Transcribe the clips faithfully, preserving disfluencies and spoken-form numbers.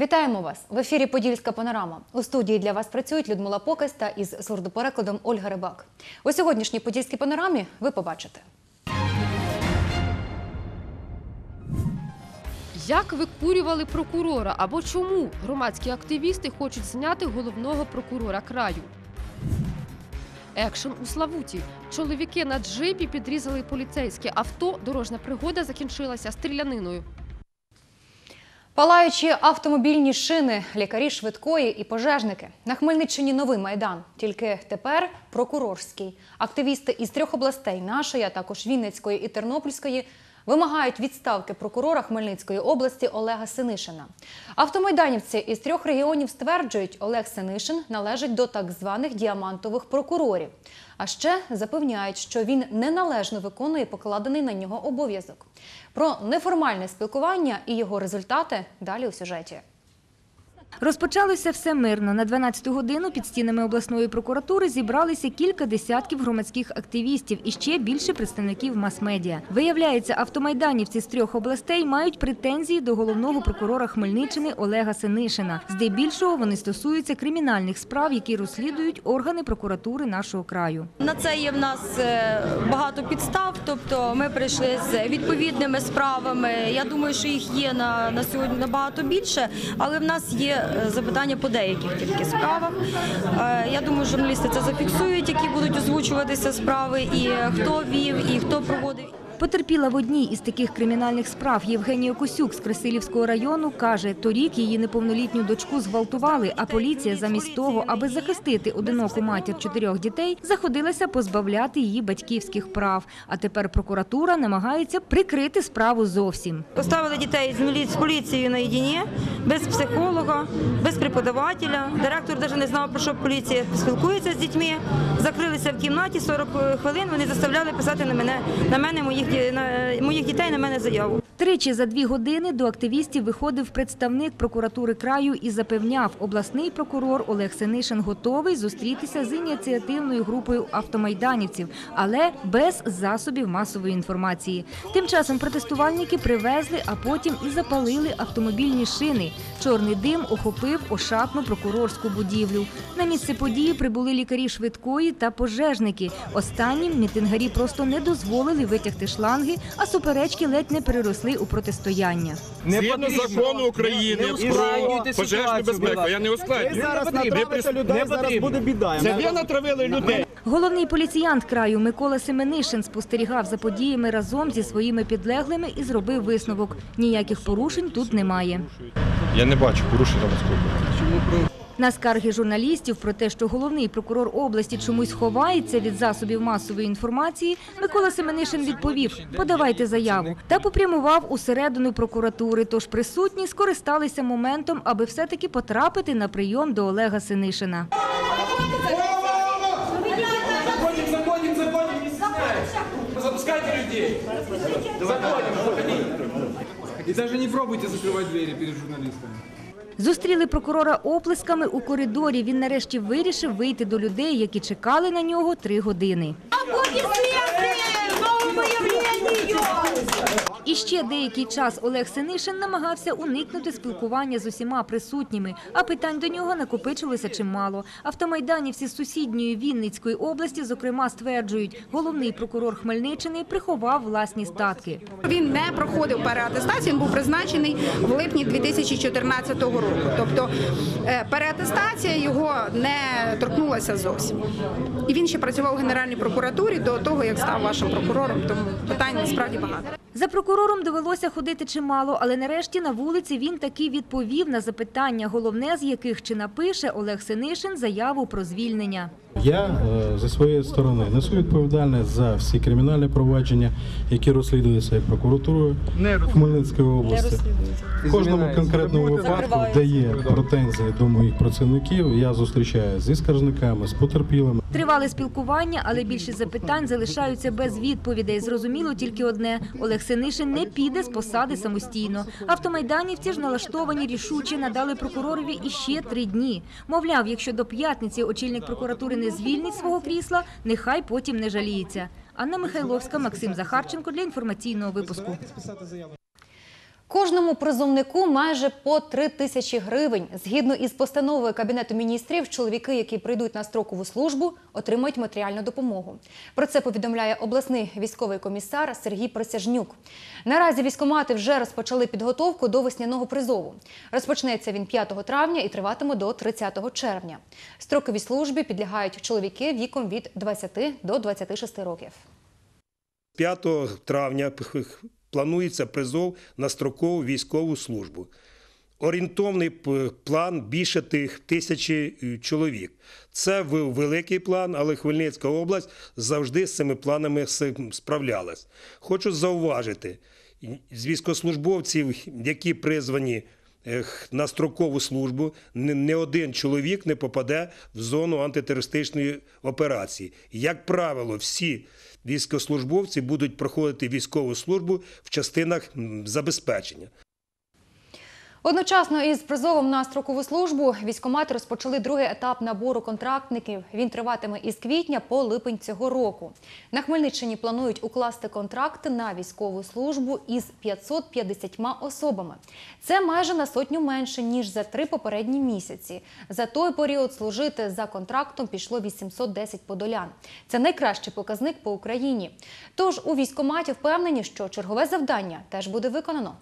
Вітаємо вас! В ефірі «Подільська панорама». У студії для вас працюють Людмила Покась та із сурдоперекладом Ольга Рибак. У сьогоднішній «Подільській панорамі» ви побачите. Як викурювали прокурора або чому громадські активісти хочуть зняти головного прокурора краю? Екшен у Славуті. Чоловіки на джипі підрізали поліцейське авто. Дорожня пригода закінчилася стріляниною. Палаючі автомобільні шини, лікарі швидкої і пожежники. На Хмельниччині новий Майдан, тільки тепер прокурорський. Активісти із трьох областей – нашої, а також Вінницької і Тернопільської – вимагають відставки прокурора Хмельницької області Олега Синишина. Автомайданівці із трьох регіонів стверджують, Олег Синишин належить до так званих діамантових прокурорів. А ще запевняють, що він неналежно виконує покладений на нього обов'язок. Про неформальне спілкування і його результати далі у сюжеті. Розпочалося все мирно. На дванадцяту годину під стінами обласної прокуратури зібралися кілька десятків громадських активістів і ще більше представників мас-медіа. Виявляється, автомайданівці з трьох областей мають претензії до головного прокурора Хмельниччини Олега Синишина. Здебільшого вони стосуються кримінальних справ, які розслідують органи прокуратури нашого краю. На це є в нас багато підстав, тобто ми прийшли з відповідними справами. Я думаю, що їх є на, на сьогодні набагато більше, але в нас є запитання по деяких тільки справах. Я думаю, журналісти це зафіксують, які будуть озвучуватися справи, і хто вів, і хто проводив. Потерпіла в одній із таких кримінальних справ Євгенія Косюк з Красилівського району каже, торік її неповнолітню дочку зґвалтували, а поліція замість того, аби захистити одиноку матір чотирьох дітей, заходилася позбавляти її батьківських прав. А тепер прокуратура намагається прикрити справу зовсім. Поставили дітей з поліцією наєдині, без психолога, без преподавателя. Директор навіть не знав, про що поліція спілкується з дітьми. Закрилися в кімнаті, сорок хвилин вони заставляли писати на мене, на мене моїх на моїх дітей, на мене заяву. Тричі за дві години до активістів виходив представник прокуратури краю і запевняв, обласний прокурор Олег Синишин готовий зустрітися з ініціативною групою автомайданівців, але без засобів масової інформації. Тим часом протестувальники привезли, а потім і запалили автомобільні шини. Чорний дим охопив ошатну прокурорську будівлю. На місце події прибули лікарі швидкої та пожежники. Останнім мітингарі просто не дозволили витягти шланги, а суперечки ледь не переросли у протистояння. Згідно закону України про пожежну безпеку. Я не ускладнюю. Зараз натравите людей, зараз буде біда. Це ви натравили людей. Головний поліціянт краю Микола Семенишин спостерігав за подіями разом зі своїми підлеглими і зробив висновок. Ніяких порушень тут немає. Я не бачу порушень громадського. На скарги журналістів про те, що головний прокурор області чомусь ховається від засобів масової інформації, Микола Семенишин відповів – подавайте заяву. Та попрямував усередину прокуратури, тож присутні скористалися моментом, аби все-таки потрапити на прийом до Олега Синишина. Заходим, заходим, заходим, не стесняйтесь. Запускайте людей. Заходим, заходите. И даже не пробуйте закрывать двери перед журналистами. Зустріли прокурора оплесками у коридорі. Він нарешті вирішив вийти до людей, які чекали на нього три години. І ще деякий час Олег Синишин намагався уникнути спілкування з усіма присутніми, а питань до нього накопичилося чимало. Автомайданівці з сусідньої Вінницької області, зокрема, стверджують, головний прокурор Хмельниччини приховав власні статки. Він не проходив переатестацію, він був призначений в липні дві тисячі чотирнадцятого року. Тобто переатестація його не торкнулася зовсім. І він ще працював у Генеральній прокуратурі до того, як став вашим прокурором, тому питань насправді багато. За прокурором довелося ходити чимало, але нарешті на вулиці він таки відповів на запитання, головне з яких чи напише Олег Синишин заяву про звільнення. Я зі своєї сторони несу відповідальність за всі кримінальні провадження, які розслідуються прокуратурою Хмельницької області. В кожному конкретному випадку, де є претензії до моїх працівників, я зустрічаюся зі скаржниками, з потерпілими. Тривале спілкування, але більшість запитань залишаються без відповідей. Зрозуміло тільки одне – Олег Синишин не піде з посади самостійно. Автомайданівці ж налаштовані рішуче надали прокуророві іще три дні. Мовляв, якщо до п'ятниці очільник прокуратури не звільнить свого крісла, нехай потім не жаліється. Анна Михайловська, Максим Захарченко для інформаційного випуску. Кожному призовнику майже по три тисячі гривень. Згідно із постановою Кабінету міністрів, чоловіки, які прийдуть на строкову службу, отримають матеріальну допомогу. Про це повідомляє обласний військовий комісар Сергій Присяжнюк. Наразі військкомати вже розпочали підготовку до весняного призову. Розпочнеться він п'ятого травня і триватиме до тридцятого червня. Строковій службі підлягають чоловіки віком від двадцяти до двадцяти шести років. п'ятого травня планується призов на строкову військову службу. Орієнтовний план більше тисячі чоловік. Це великий план, але Хмельницька область завжди з цими планами справлялась. Хочу зауважити, з військовослужбовців, які призвані на строкову службу, не один чоловік не попаде в зону антитерористичної операції. Як правило, всі військовослужбовці будуть проходити військову службу в частинах забезпечення. Одночасно із призовом на строкову службу військкомати розпочали другий етап набору контрактників. Він триватиме із квітня по липень цього року. На Хмельниччині планують укласти контракти на військову службу із п'ятсот п'ятдесятьма особами. Це майже на сотню менше, ніж за три попередні місяці. За той період служити за контрактом пішло вісімсот десять подолян. Це найкращий показник по Україні. Тож у військкоматі впевнені, що чергове завдання теж буде виконано.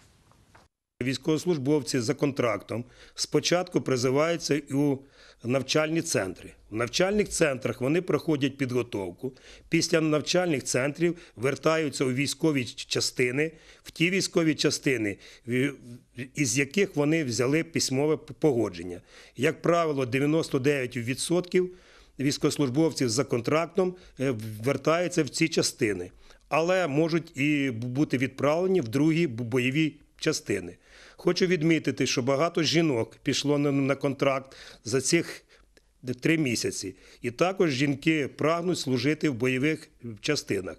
Військовослужбовці за контрактом спочатку призиваються у навчальні центри. В навчальних центрах вони проходять підготовку. Після навчальних центрів вертаються у військові частини, в ті військові частини, із яких вони взяли письмове погодження. Як правило, дев'яносто дев'ять відсотків військовослужбовців за контрактом вертаються в ці частини, але можуть і бути відправлені в другі бойові частини. Хочу відмітити, що багато жінок пішло на контракт за цих три місяці. І також жінки прагнуть служити в бойових частинах.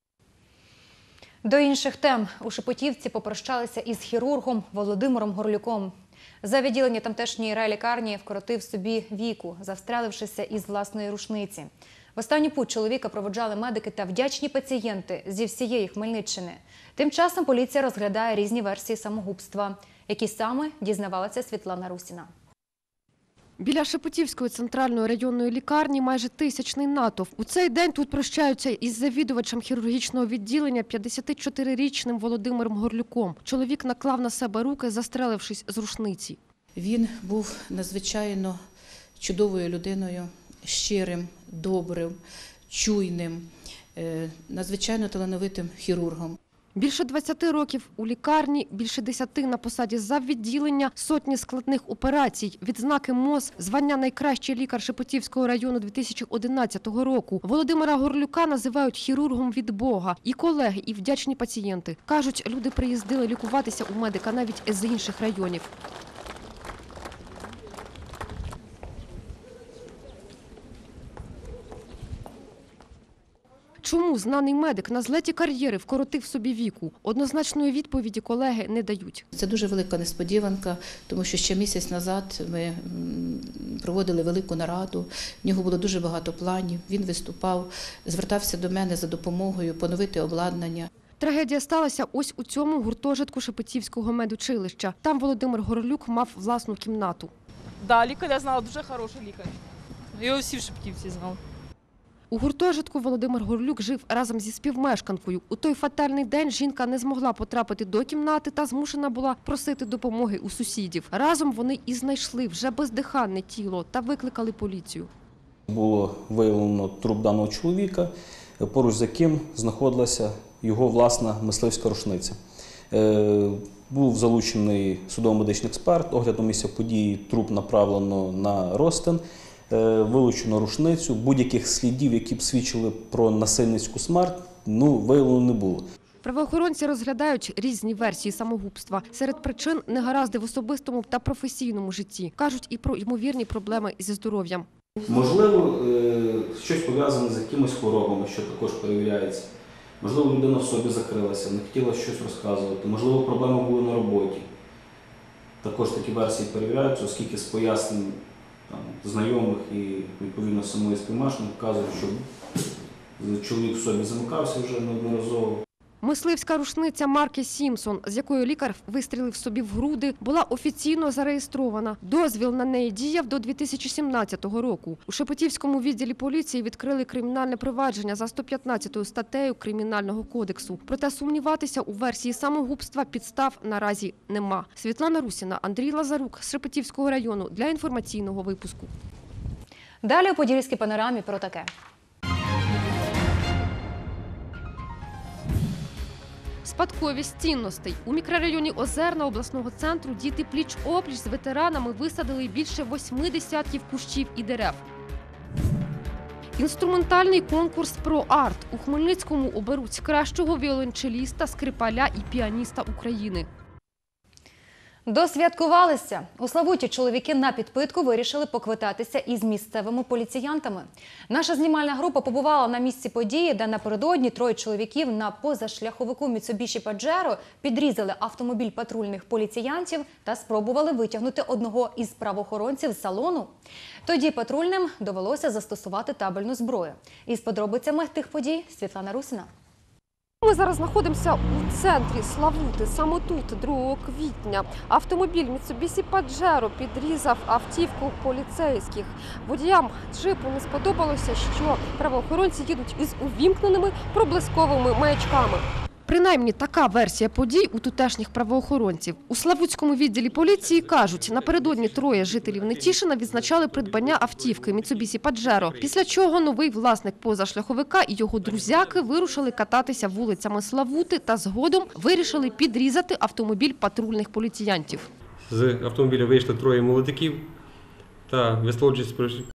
До інших тем. У Шепетівці попрощалися із хірургом Володимиром Горлюком. За відділення тамтешньої райлікарні вкоротив собі віку, завстрелившися із власної рушниці. В останню путь чоловіка проводжали медики та вдячні пацієнти зі всієї Хмельниччини. Тим часом поліція розглядає різні версії самогубства. Які саме, дізнавалася Світлана Русіна. Біля Шепетівської центральної районної лікарні майже тисячний натовп. У цей день тут прощаються із завідувачем хірургічного відділення п'ятдесятичотирирічним Володимиром Горлюком. Чоловік наклав на себе руки, застрелившись з рушниці. Він був надзвичайно чудовою людиною, щирим, добрим, чуйним, надзвичайно талановитим хірургом. Більше двадцяти років у лікарні, більше десяти на посаді заввідділення, сотні складних операцій, відзнаки МОЗ, звання «Найкращий лікар Шепетівського району» дві тисячі одинадцятого року. Володимира Горлюка називають хірургом від Бога. І колеги, і вдячні пацієнти. Кажуть, люди приїздили лікуватися у медика навіть з інших районів. Чому знаний медик на злеті кар'єри вкоротив собі віку? Однозначної відповіді колеги не дають. Це дуже велика несподіванка, тому що ще місяць назад ми проводили велику нараду, в нього було дуже багато планів, він виступав, звертався до мене за допомогою поновити обладнання. Трагедія сталася ось у цьому гуртожитку Шепетівського медучилища. Там Володимир Горлюк мав власну кімнату. Так, лікаря знала, дуже хороший лікар. Його всі в Шепетівці знали. У гуртожитку Володимир Горлюк жив разом зі співмешканкою. У той фатальний день жінка не змогла потрапити до кімнати та змушена була просити допомоги у сусідів. Разом вони і знайшли вже бездиханне тіло та викликали поліцію. Було виявлено труп даного чоловіка, поруч з яким знаходилася його власна мисливська рушниця. Був залучений судово-медичний експерт, оглядом місця події труп направлено на розтин. Вилучено рушницю, будь-яких слідів, які б свідчили про насильницьку смерть, ну, виявлено не було. Правоохоронці розглядають різні версії самогубства. Серед причин – негаразди в особистому та професійному житті. Кажуть і про ймовірні проблеми зі здоров'ям. Можливо, щось пов'язане з якимись хворобами, що також перевіряється. Можливо, людина в собі закрилася, не хотіла щось розказувати. Можливо, проблеми були на роботі. Також такі версії перевіряються, оскільки з пояснень там, знайомих і, відповідно, самої співмешканки вказують, що чоловік в собі замикався вже неодноразово. Мисливська рушниця марки «Сімпсон», з якою лікар вистрілив собі в груди, була офіційно зареєстрована. Дозвіл на неї діяв до дві тисячі сімнадцятого року. У Шепетівському відділі поліції відкрили кримінальне провадження за сто п'ятнадцятою статтею Кримінального кодексу. Проте сумніватися у версії самогубства підстав наразі нема. Світлана Русіна, Андрій Лазарук з Шепетівського району для інформаційного випуску. Далі у Подільській панорамі про таке. Спадковість цінностей. У мікрорайоні Озерна обласного центру діти пліч-опліч з ветеранами висадили більше восьми десятків кущів і дерев. Інструментальний конкурс «Про арт». У Хмельницькому оберуть кращого віолончеліста, скрипаля і піаніста України. Досвяткувалися. У Славуті чоловіки на підпитку вирішили поквитатися із місцевими поліціянтами. Наша знімальна група побувала на місці події, де напередодні троє чоловіків на позашляховику Mitsubishi Pajero підрізали автомобіль патрульних поліціянтів та спробували витягнути одного із правоохоронців з салону. Тоді патрульним довелося застосувати табельну зброю. Із подробицями тих подій Світлана Русіна. Ми зараз знаходимося у центрі Славути. Саме тут, другого квітня, автомобіль Mitsubishi Pajero підрізав автівку поліцейських. Водіям джипу не сподобалося, що правоохоронці їдуть із увімкненими проблисковими маячками. Принаймні, така версія подій у тутешніх правоохоронців. У Славутському відділі поліції кажуть, напередодні троє жителів Нетішина відзначали придбання автівки Mitsubishi Pajero, після чого новий власник позашляховика і його друзяки вирушили кататися вулицями Славути та згодом вирішили підрізати автомобіль патрульних поліціянтів. З автомобіля вийшли троє молодиків та, висловлюючись